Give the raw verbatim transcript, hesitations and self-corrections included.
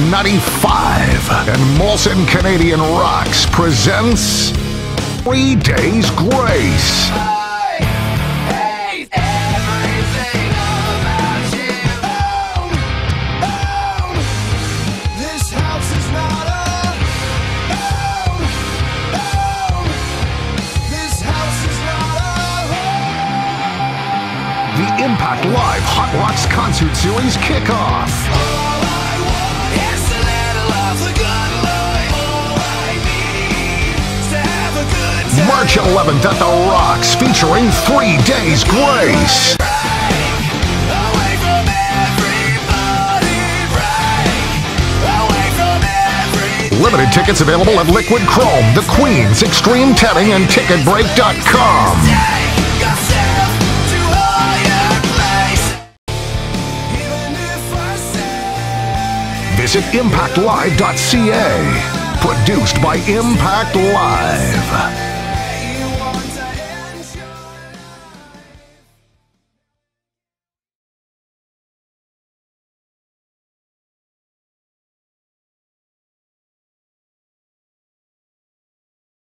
ninety-five. And Molson Canadian Roxx presents Three Days Grace. The Impact Live Hot Roxx concert series kickoff. All I want is a little of the good life. All I need is to have a good time. March eleventh at the Roxx, featuring Three Days Grace. Away from everybody, break. Away from every. Limited tickets available at Liquid Chrome, The Queens, Extreme Tetting, and Ticket Break dot com. Take yourself to higher place. Even if I say. Visit Impact Live dot C A. Produced by Impact Live.